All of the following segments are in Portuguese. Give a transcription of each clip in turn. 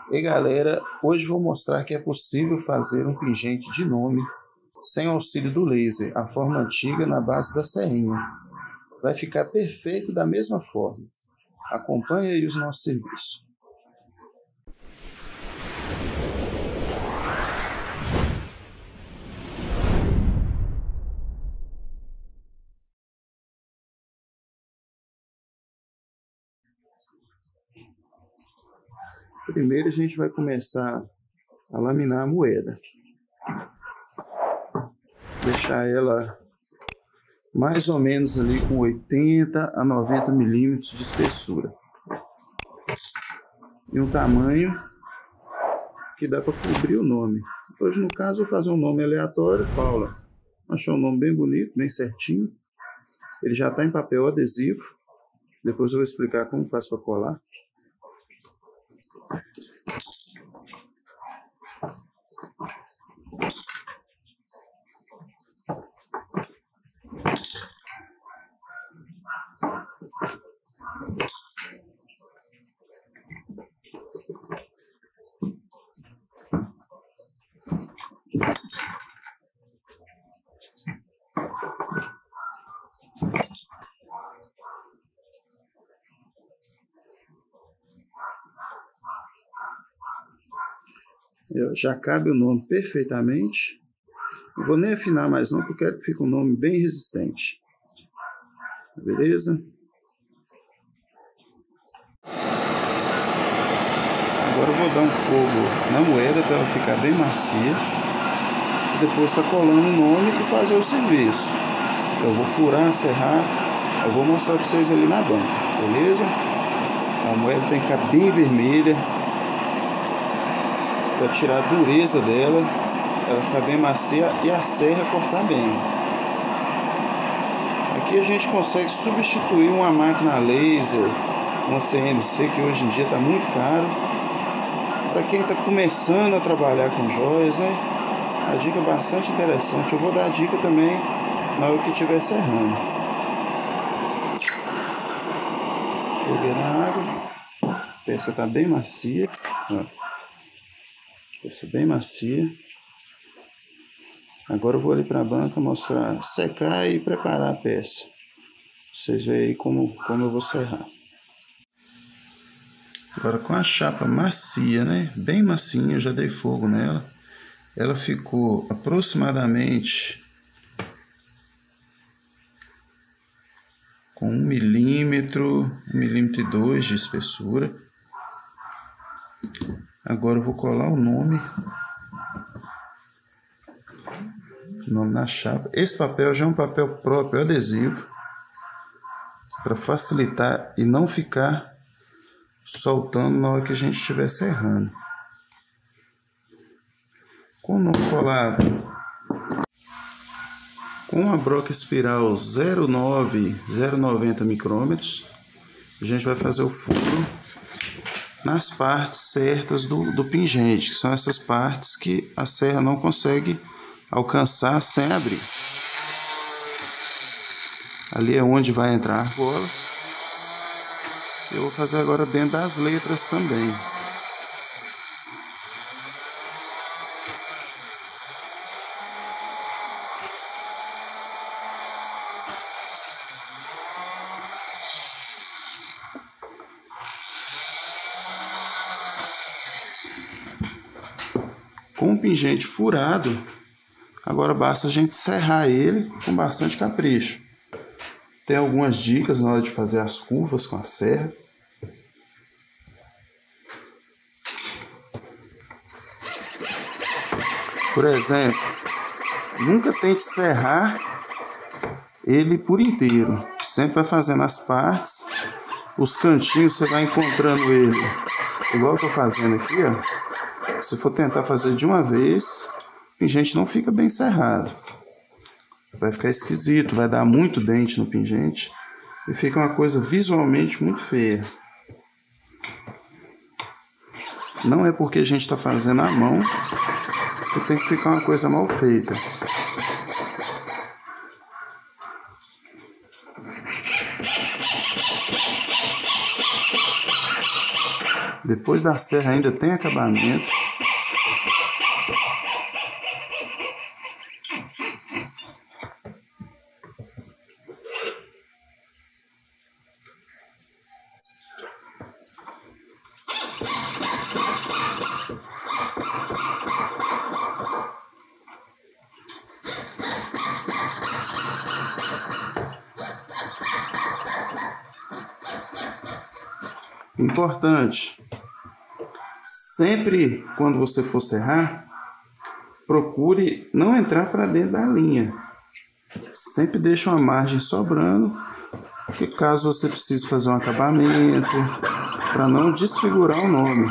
E galera, hoje vou mostrar que é possível fazer um pingente de nome sem auxílio do laser, a forma antiga na base da serrinha. Vai ficar perfeito da mesma forma. Acompanhe aí os nossos serviços. Primeiro a gente vai começar a laminar a moeda. Deixar ela mais ou menos ali com 80 a 90 milímetros de espessura. E um tamanho que dá para cobrir o nome. Hoje no caso eu vou fazer um nome aleatório, Paula. Achou um nome bem bonito, bem certinho. Ele já está em papel adesivo. Depois eu vou explicar como faz para colar. Já cabe o nome perfeitamente. Não vou nem afinar mais não, porque eu quero que fique um nome bem resistente. Beleza? Agora eu vou dar um fogo na moeda para ela ficar bem macia. Depois está colando o nome e fazer o serviço. Eu vou furar, serrar. Eu vou mostrar para vocês ali na banca. Beleza? A moeda tem que ficar bem vermelha, para tirar a dureza dela, ela ficar bem macia e a serra cortar bem. Aqui a gente consegue substituir uma máquina laser, uma CNC, que hoje em dia está muito caro. Para quem está começando a trabalhar com joias, né? A dica é bastante interessante. Eu vou dar a dica também na hora que estiver serrando. Joguei na água, a peça está bem macia, ó. Peça bem macia. Agora eu vou ali para a banca mostrar, secar e preparar a peça. Vocês veem aí como eu vou serrar. Agora com a chapa macia, né? Bem macinha, eu já dei fogo nela. Ela ficou aproximadamente com 1 milímetro, 1,2 milímetros de espessura. Agora eu vou colar o nome na chapa. Esse papel já é um papel próprio, adesivo, para facilitar e não ficar soltando na hora que a gente estiver serrando. Com o nome colado, com a broca espiral 0,90 micrômetros, a gente vai fazer o furo nas partes certas do pingente, que são essas partes que a serra não consegue alcançar sem abrir. Ali é onde vai entrar a argola. Eu vou fazer agora dentro das letras também. Com o pingente furado, agora basta a gente serrar ele com bastante capricho. Tem algumas dicas na hora de fazer as curvas com a serra. Por exemplo, nunca tente serrar ele por inteiro. Sempre vai fazendo as partes, os cantinhos você vai encontrando ele. Igual eu estou fazendo aqui, ó. Se for tentar fazer de uma vez, o pingente não fica bem serrado. Vai ficar esquisito, vai dar muito dente no pingente e fica uma coisa visualmente muito feia. Não é porque a gente está fazendo à mão que tem que ficar uma coisa mal feita. Depois da serra ainda tem acabamento. Importante, sempre quando você for serrar, procure não entrar para dentro da linha. Sempre deixe uma margem sobrando, porque caso você precise fazer um acabamento, para não desfigurar o nome.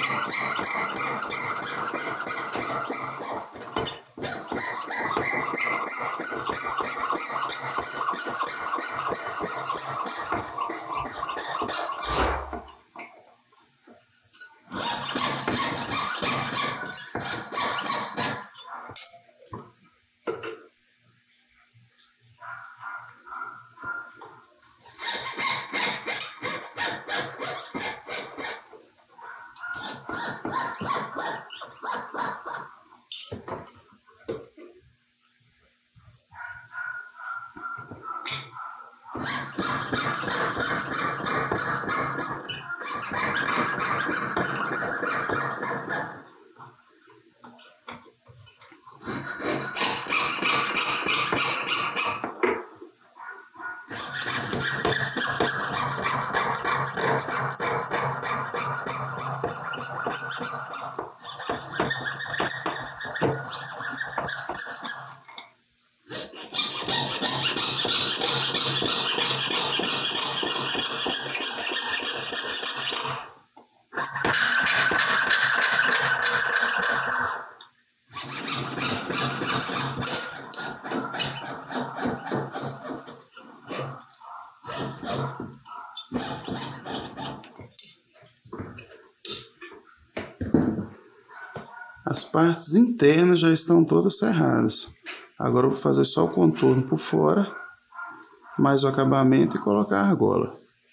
As partes internas já estão todas serradas. Agora eu vou fazer só o contorno por fora, mais o acabamento e colocar a argola.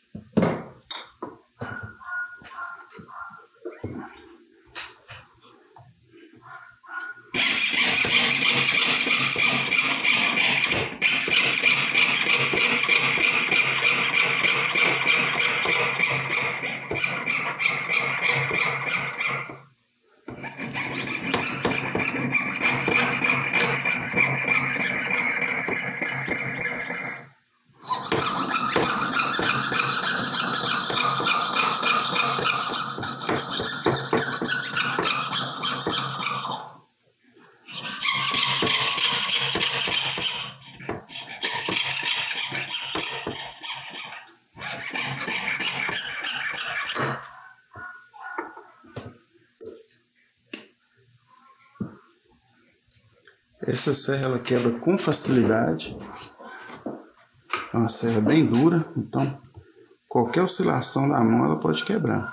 Essa serra ela quebra com facilidade. É uma serra bem dura, então qualquer oscilação da mão ela pode quebrar.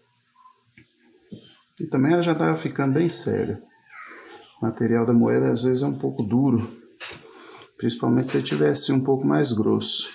E também ela já estava ficando bem séria. O material da moeda às vezes é um pouco duro, principalmente se tivesse um pouco mais grosso.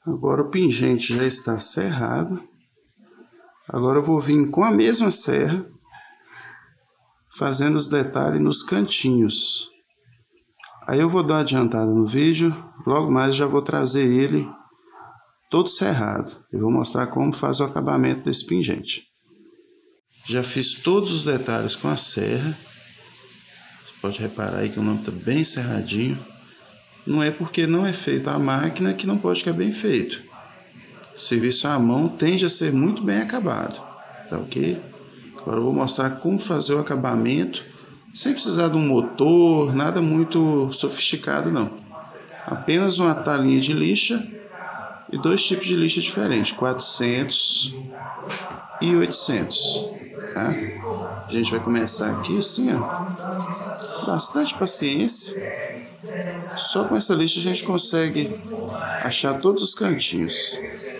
Agora o pingente já está serrado. Agora eu vou vir com a mesma serra, fazendo os detalhes nos cantinhos. Aí eu vou dar uma adiantada no vídeo, logo mais já vou trazer ele todo serrado. Eu vou mostrar como faz o acabamento desse pingente. Já fiz todos os detalhes com a serra. Você pode reparar aí que o nome está bem serradinho. Não é porque não é feito à máquina que não pode ficar bem feito. O serviço à mão tende a ser muito bem acabado, tá ok? Agora eu vou mostrar como fazer o acabamento sem precisar de um motor, nada muito sofisticado não. Apenas uma talinha de lixa e dois tipos de lixa diferentes, 400 e 800, tá? A gente vai começar aqui assim, ó, bastante paciência. Só com essa lixa a gente consegue achar todos os cantinhos.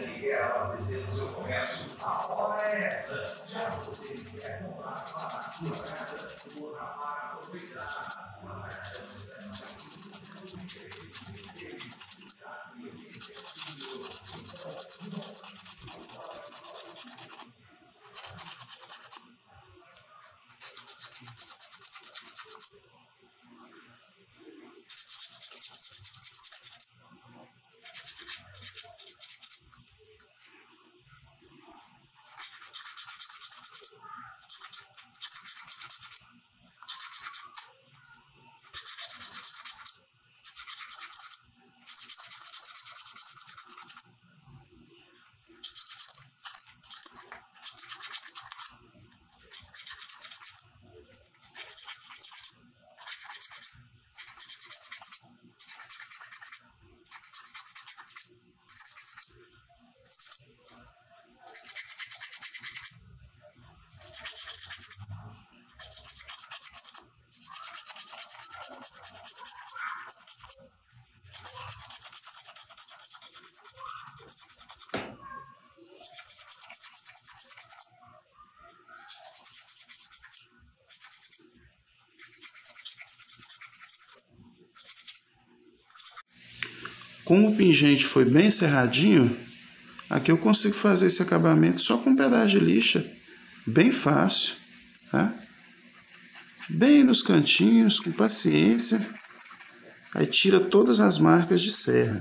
Como o pingente foi bem serradinho, aqui eu consigo fazer esse acabamento só com um pedaço de lixa, bem fácil, tá? Bem nos cantinhos, com paciência, aí tira todas as marcas de serra.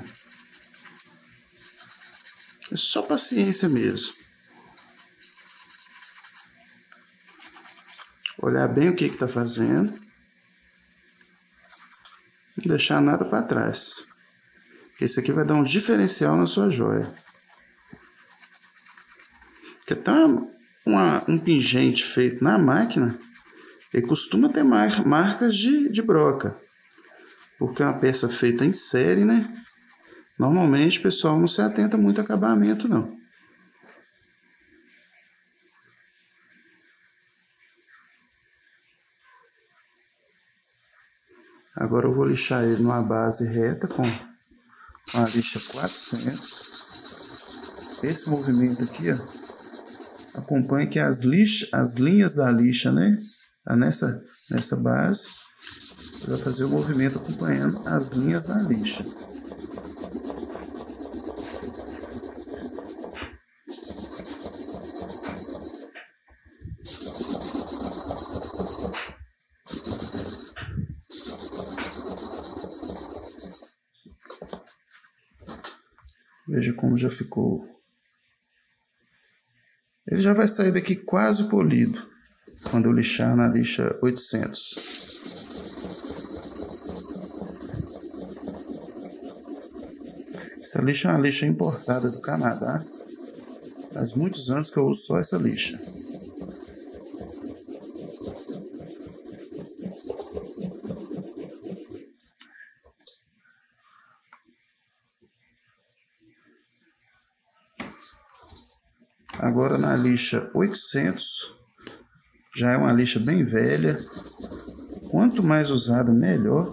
É só paciência mesmo. Olhar bem o que está fazendo, não deixar nada para trás. Esse aqui vai dar um diferencial na sua joia. Porque até um pingente feito na máquina, ele costuma ter marcas de broca. Porque é uma peça feita em série, né? Normalmente o pessoal não se atenta muito ao acabamento, não. Agora eu vou lixar ele numa base reta com a lixa 400. Esse movimento aqui, ó, acompanha que as linhas da lixa, né? Nessa base, vai fazer o movimento acompanhando as linhas da lixa. Veja como já ficou. Ele já vai sair daqui quase polido quando eu lixar na lixa 800. Essa lixa é uma lixa importada do Canadá. Faz muitos anos que eu uso só essa lixa. Agora na lixa 800, já é uma lixa bem velha. Quanto mais usada, melhor.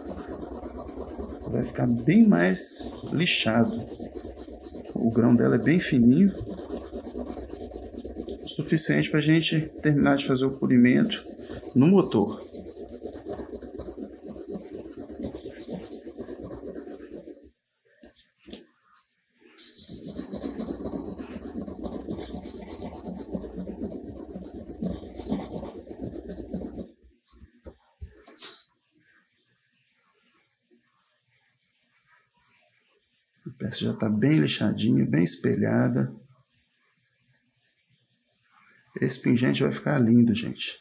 Vai ficar bem mais lixado. O grão dela é bem fininho. O suficiente para a gente terminar de fazer o polimento no motor. Essa já está bem lixadinha, bem espelhada. Esse pingente vai ficar lindo, gente.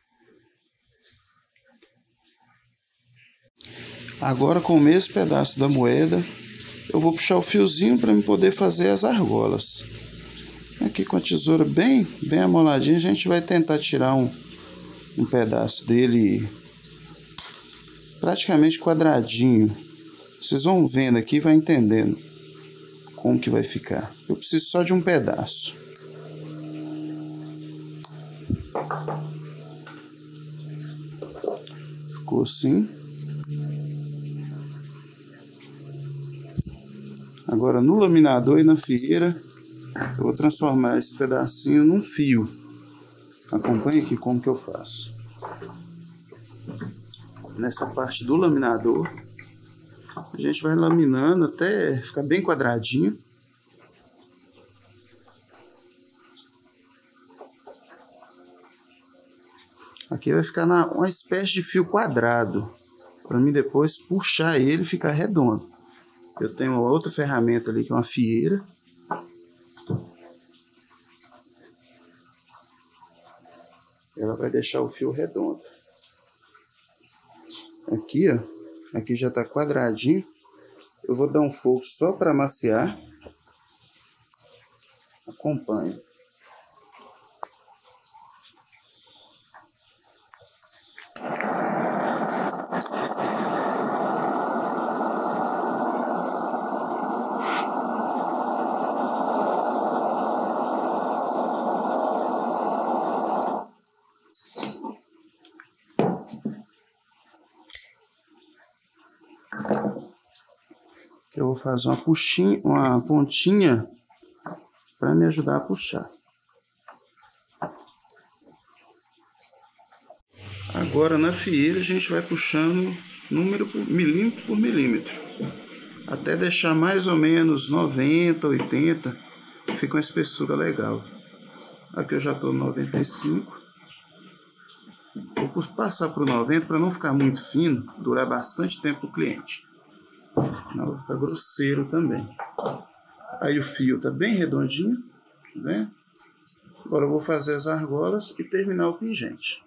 Agora, com o mesmo pedaço da moeda, eu vou puxar o fiozinho para me poder fazer as argolas. Aqui com a tesoura bem amoladinha, a gente vai tentar tirar um pedaço dele praticamente quadradinho. Vocês vão vendo aqui e vai entendendo como que vai ficar. Eu preciso só de um pedaço. Ficou assim. Agora no laminador e na fieira eu vou transformar esse pedacinho num fio. Acompanhe aqui como que eu faço. Nessa parte do laminador, a gente vai laminando até ficar bem quadradinho. Aqui vai ficar uma espécie de fio quadrado, para mim depois puxar ele e ficar redondo. Eu tenho uma outra ferramenta ali que é uma fieira. Ela vai deixar o fio redondo. Aqui, ó, aqui já está quadradinho. Eu vou dar um fogo só para amaciar. Acompanhe. Eu vou fazer uma pontinha para me ajudar a puxar. Agora na fieira a gente vai puxando milímetro por milímetro, até deixar mais ou menos 90, 80, fica uma espessura legal. Aqui eu já estou no 95. Vou passar para o 90 para não ficar muito fino, durar bastante tempo o cliente. Não vai ficar grosseiro também. Aí o fio está bem redondinho, né? Agora eu vou fazer as argolas e terminar o pingente.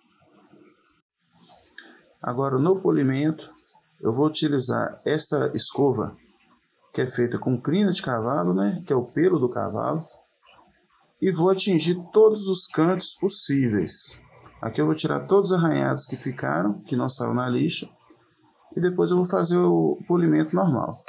Agora no polimento eu vou utilizar essa escova que é feita com crina de cavalo, né? Que é o pelo do cavalo. E vou atingir todos os cantos possíveis. Aqui eu vou tirar todos os arranhados que ficaram, que não saíram na lixa. E depois eu vou fazer o polimento normal.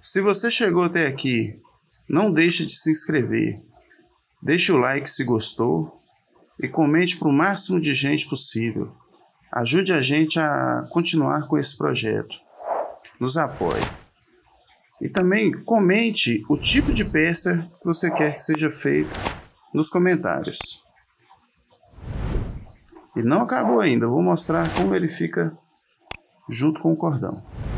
Se você chegou até aqui, não deixe de se inscrever. Deixe o like se gostou e comente para o máximo de gente possível. Ajude a gente a continuar com esse projeto. Nos apoie. E também comente o tipo de peça que você quer que seja feito nos comentários. E não acabou ainda, vou mostrar como ele fica junto com o cordão.